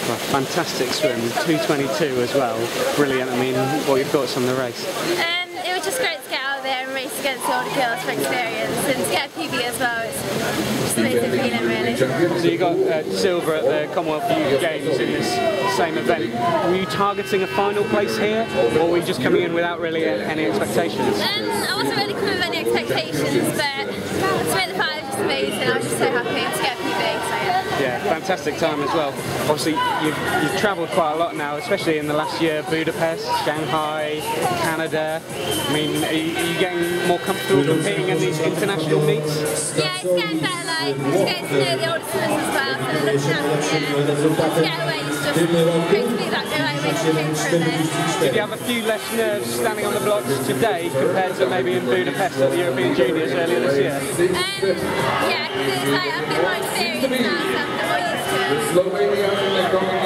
Well, fantastic swim, 2:22 as well. Brilliant. I mean, what are your thoughts on the race? It was just great to get out there and race against the older girls for experience, and to get a PB as well. It's just amazing feeling, really. So you got silver at the Commonwealth Youth Games in this same event. Were you targeting a final place here, or were you just coming in without really any expectations? I wasn't really coming with any expectations, but to make the final was just amazing. I was just so happy to get a PB. So yeah, fantastic time as well. Obviously, you've travelled quite a lot now, especially in the last year. Budapest, Shanghai, Canada. I mean, are you getting more comfortable competing in these international meets? Yeah, it's getting better. Like, it's getting to know the older swimmers as well. So the to get away is just great to be back there. Like, did you have a few less nerves standing on the blocks today compared to maybe in Budapest at the European Juniors earlier this year? Yeah, because it's like I've been more experienced now, so I'm more used to it.